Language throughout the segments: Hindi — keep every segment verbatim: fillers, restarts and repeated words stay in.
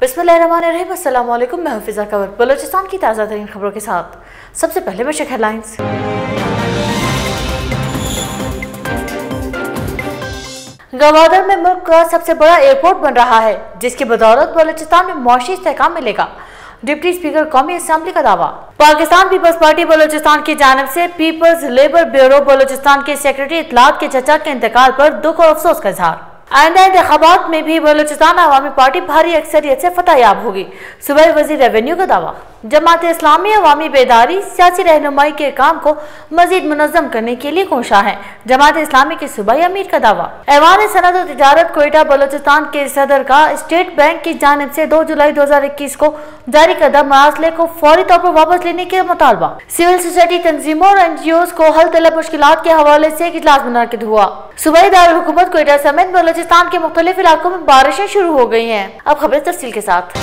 बिस्मिल्लाहिर्रहमानिर्रहीम, अस्सलाम वालेकुम। मैं हफीज़ा कवर बलूचिस्तान की ताज़ा तरीन खबरों के साथ। सबसे पहले में हेडलाइंस। गवादर में मुल्क का सबसे बड़ा एयरपोर्ट बन रहा है, जिसकी बदौलत बलूचिस्तान में मौशी इस्तेहकाम मिलेगा। डिप्टी स्पीकर कौमी असेंबली का दावा। पाकिस्तान पीपल्स पार्टी बलूचिस्तान की जानिब से पीपल्स लेबर ब्यूरो बलूचिस्तान के सेक्रेटरी इत्तलात के चचा के इंतकाल पर दुख और अफसोस का इजहार। आइंदा इंतखाबात में भी बलूचिस्तान अवामी पार्टी भारी अक्सरियत से फतह याब होगी। सूबाई वजीर रेवेन्यू का दावा। जमात इस्लामी अवामी बेदारी सियासी रहनुमाई के काम को मजीद मुनज़्ज़म करने के लिए कोशां है। जमात इस्लामी के सूबाई अमीर का दावा। ऐवान सनअत और तिजारत कोयटा बलूचिस्तान के सदर का स्टेट बैंक की जानिब से दो जुलाई दो हजार इक्कीस को जारी करदा मरासले को फौरी तौर पर वापस लेने के मुतालबा। सिविल सोसाइटी तंजीमों और एन जी ओज को हल तलब मुश्किलात के हवाले से एक इजलास मुनअक्किद हुआ। सूबाई दारुल हुकूमत कोयटा समेत बलूचिस्तान के मुख्तलिफ इलाकों में बारिशें शुरू हो गई हैं। अब खबरें तफसील के साथ।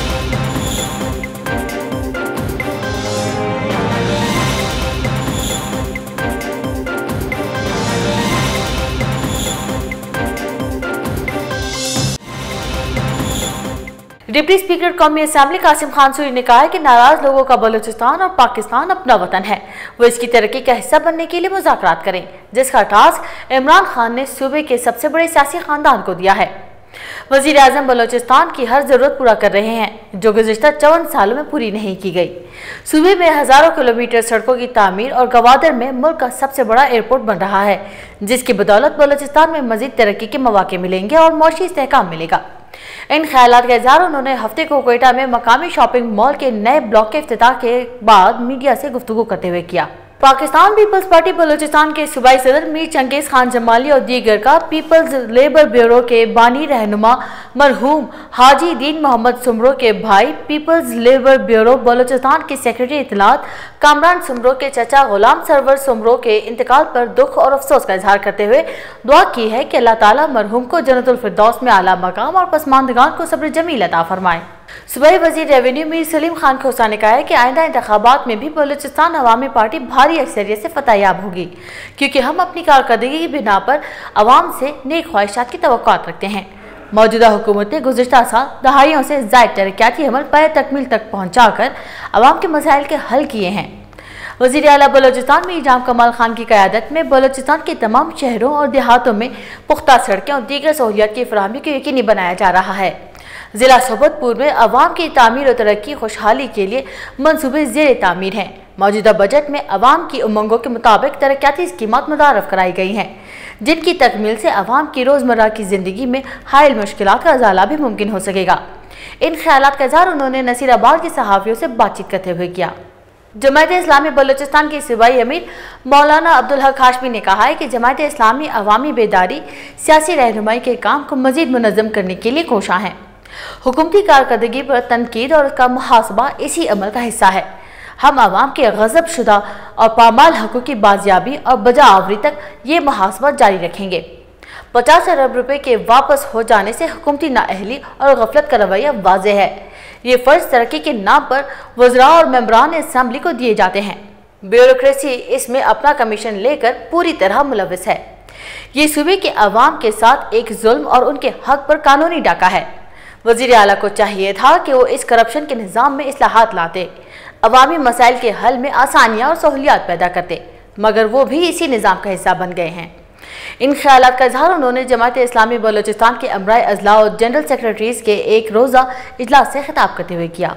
डिप्टी स्पीकर कौमी असेंबली कासिम खान सूरी ने कहा है कि नाराज लोगों का बलूचिस्तान और पाकिस्तान अपना वतन है, वो इसकी तरक्की का हिस्सा बनने के लिए मुज़ाकरात करें, जिसका टास्क इमरान खान ने सूबे के सबसे बड़े सियासी खानदान को दिया है। वजीर आजम बलूचिस्तान की हर जरूरत पूरा कर रहे हैं, जो गुज़िश्ता चौवन सालों में पूरी नहीं की गई। सूबे में हजारों किलोमीटर सड़कों की तामीर और गवादर में मुल्क का सबसे बड़ा एयरपोर्ट बन रहा है, जिसकी बदौलत बलूचिस्तान में मजीद तरक्की के मौके मिलेंगे और मौशी इस्तेहकाम मिलेगा। इन ख्यालात का इज़हार उन्होंने हफ्ते को कोयटा में मकामी शॉपिंग मॉल के नए ब्लॉक के इफ्तिताह के बाद मीडिया से गुफ्तगू करते हुए किया। पाकिस्तान पीपल्स पार्टी बलूचिस्तान के सूबाई सदर मीर चंगेज खान जमाली और दीगर का पीपल्स लेबर ब्यूरो के बानी रहनुमा मरहूम हाजी दीन मोहम्मद सुमरो के भाई, पीपल्स लेबर ब्यूरो बलूचिस्तान के सेक्रेटरी इत्तलात कामरान सुमरो के चचा गुलाम सरवर सुमरो के इंतकाल पर दुख और अफसोस का इजहार करते हुए दुआ की है कि अल्लाह ताला मरहूम को जन्नतुल फिरदौस में आला मकाम और पसमानदगान को सब्र जमील अता फरमाए। सूबाई वजीर रेवेन्यू मीर सलीम खान खोसा ने कहा है कि आइंदा इंतखाबात में भी बलूचिस्तान अवामी पार्टी भारी अक्सरियत से फतह याब होगी, क्योंकि हम अपनी कारकर्दगी की बिना पर अवाम से नेक ख्वाहिशात की तवक्कुआत रखते हैं। मौजूदा हुकूमत ने गुज़िश्ता साल दहाइयों से ज़ायद तरक्याती अमल पाए तकमील तक पहुँचा कर अवाम के मसाइल के हल किए हैं। वज़ीर आला बलूचिस्तान मीर जाम कमाल खान की क़यादत में बलूचिस्तान के तमाम शहरों और देहातों में पुख्ता सड़कें और दीगर सहूलियात की फराहमी को यकीनी बनाया जा रहा है। जिला सोबतपुर में अवाम की तामीर और तरक्की खुशहाली के लिए मनसूबे ज़ेर तामीर हैं। मौजूदा बजट में अवाम की उमंगों के मुताबिक तरक्याती स्कीमात मुतारफ कराई गई हैं, जिनकी तकमील से अवाम की रोज़मर्रा की ज़िंदगी में हायल मुश्किलात का इज़ाला भी मुमकिन हो सकेगा। इन ख्यालात का इज़हार उन्होंने नसीराबाद के सहाफ़ियों से बातचीत करते हुए किया। जमात इस्लामी बलूचिस्तान के सूबाई अमीर मौलाना अब्दुल हक हाशमी ने कहा है कि जमात इस्लामी अवामी बेदारी सियासी रहनुमाई के काम को मजीद मुनज़्ज़म करने के लिए कोशां है। हुकूमती कारकर्दगी पर तनकीद और उसका मुहासबा इसी अमल का हिस्सा है। हम आवाम के गज़ब शुदा और पामाल हक़ों की बाजियाबी और बजा आवरी तक ये मुहासबा जारी रखेंगे। पचास अरब रुपए के वापस हो जाने से हुकूमती नाअहली और गफलत का रवैया वाज़ेह है। ये फ़र्ज तरक्की के नाम पर वज़रा और मेंबरान असम्बली को दिए जाते हैं। ब्यूरोक्रेसी इसमें अपना कमीशन लेकर पूरी तरह मुलविस है। ये सूबे के अवाम के साथ एक जुल्म और उनके हक पर कानूनी डाका है। वज़ीर आला को चाहिए था कि वो इस करप्शन के निज़ाम में इस्लाहात लाते, अवामी मसाइल के हल में आसानियाँ और सहूलियात पैदा करते, मगर वो भी इसी निज़ाम का हिस्सा बन गए हैं। इन ख्यालात का इजहार उन्होंने जमात इस्लामी बलूचिस्तान के अमराए अजला और जनरल सेक्रेटरीज के एक रोज़ा इजलास से खिताब करते हुए किया।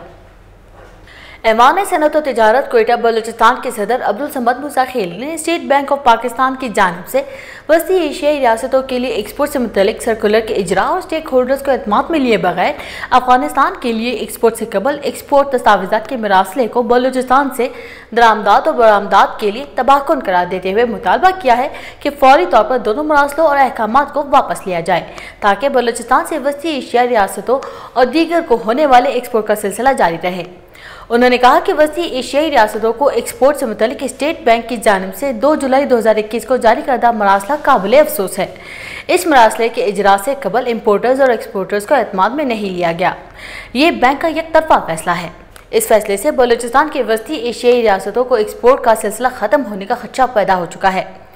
ऐवान सनअत और तिजारत कोयटा बलूचिस्तान के सदर अब्दुल समद मुसाखिल ने स्टेट बैंक ऑफ पाकिस्तान की जानिब से वस्ती एशियाई रियासतों के लिए एक्सपोर्ट से मुतल्लिक सर्कुलर के इजरा और स्टेक होल्डर्स को एतमाद में लिए बगैर अफगानिस्तान के लिए एक्सपोर्ट से कबल एक्सपोर्ट दस्तावेज़ात के मरासले को बलूचिस्तान से दरामदात और बरामदात के लिए तबाहकुन करार देते हुए मुतालबा किया है कि फौरी तौर पर दोनों मरासलों और अहकामात को वापस लिया जाए, ताकि बलूचिस्तान से वस्ती एशियाई रियासतों और दीगर को होने वाले एक्सपोर्ट का सिलसिला जारी रहे। उन्होंने कहा कि वस्ती एशियाई रियासतों को एक्सपोर्ट से मुतल्लिक स्टेट बैंक की जानिब से दो जुलाई दो हजार इक्कीस को जारी करदा मरासला काबिल अफसोस है। इस मरासले के इजरा से कबल इम्पोर्टर्स और एक्सपोर्टर्स को एतमाद में नहीं लिया गया। ये बैंक का एक तरफा फैसला है। इस फैसले से बलूचिस्तान के वस्ती एशियाई रियासतों को एक्सपोर्ट का सिलसिला खत्म होने का खदशा पैदा हो चुका है।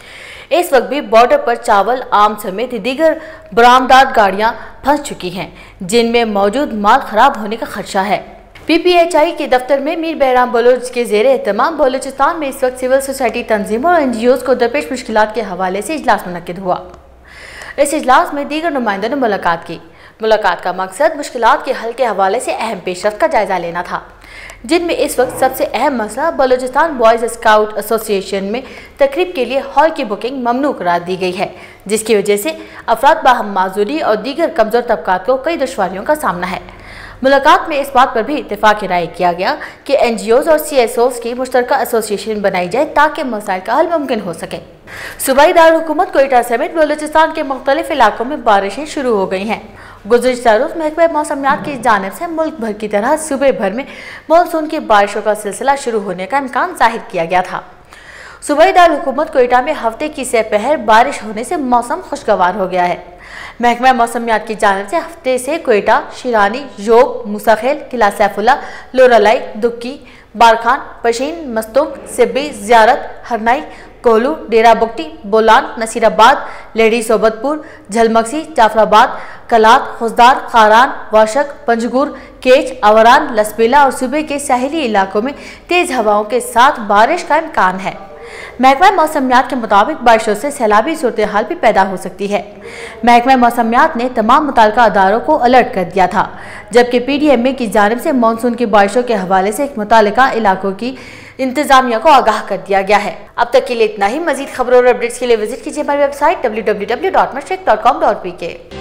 इस वक्त भी बॉर्डर पर चावल, आम समेत दीगर बरामदात गाड़ियां फंस चुकी हैं, जिनमें मौजूद माल खराब होने का खदशा है। पी पी एच आई के दफ्तर में मीर बहराम बलोच के जेर एहतमाम बलोचिस्तान में इस वक्त सिविल सोसाइटी तंजीमों और एन जी ओज़ को दरपेश मुश्किलात के हवाले से इजलास मुनक्किद हुआ। इस इजलास में दीगर नुमाइंदों ने मुलाकात की। मुलाकात का मकसद मुश्किलात के हल के हवाले से अहम पेशरफ्त का जायजा लेना था, जिनमें इस वक्त सबसे अहम मसला बलोचिस्तान बॉयज़ स्काउट एसोसिएशन में तकरीब के लिए हॉल की बुकिंग ममनू करार दी गई है, जिसकी वजह से अफराद बाहम माजूरी और दीगर कमज़ोर तबकात को कई दुश्वारियों का सामना है। मुलाकात में इस बात पर भी इत्तेफाक राय किया गया कि एन जी ओज़ और सी एस ओज़ की मुश्तरका एसोसिएशन बनाई जाए ताकि मसाइल का हल मुमकिन हो सके। सूबाई दारकूमत कोयटा समेत बलूचिस्तान के मुख्तलिफ इलाकों में बारिशें शुरू हो गई हैं। गुज़िश्ता रोज़ महकमा मौसमियात की जानिब से मुल्क भर की तरह सूबे भर में मानसून की बारिशों का सिलसिला शुरू होने का इम्कान जाहिर किया गया था। सूबाई दारकूमत कोयटा में हफ्ते की सपहर बारिश होने से मौसम खुशगवार हो गया है। महकमा मौसमियात की जानिब से हफ्ते से कोयटा, शिरानी, योब, मूसाखेल, किला सैफुल्ला, लोरालाई, दुक्की, बारखान, पशीन, मस्तुक, सिब्बी, ज़ियारत, हरनाई, कोहलू, डेरा बुगटी, बोलान, नसीराबाद, लेडी सोबतपुर, झलमक्सी, जाफराबाद, कलात, खुजदार, खारान, वाशक, पंजगुर, केच, अवरान, लसबेला और सूबे के साहिली इलाकों में तेज हवाओं के साथ बारिश का इम्कान है। महकमा मौसमियात के मुताबिक बारिशों से सैलाबी सूरत हाल भी पैदा हो सकती है। महकमा मौसमियात ने तमाम मुताल्लिका अदारों को अलर्ट कर दिया था, जबकि पी डी एम ए की जानिब से मानसून की बारिशों के हवाले से मुताल्लिका इलाकों की इंतजामिया को आगाह कर दिया गया है। अब तक के लिए इतना ही। मजीद खबरों और अपडेट्स के लिए विजिट कीजिए हमारी website W W W dot Mashriq dot com dot P के।